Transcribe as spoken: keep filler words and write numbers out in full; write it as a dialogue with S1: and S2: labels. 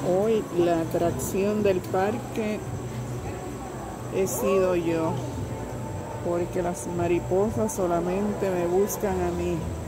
S1: Hoy la atracción del parque he sido yo, porque las mariposas solamente me buscan a mí.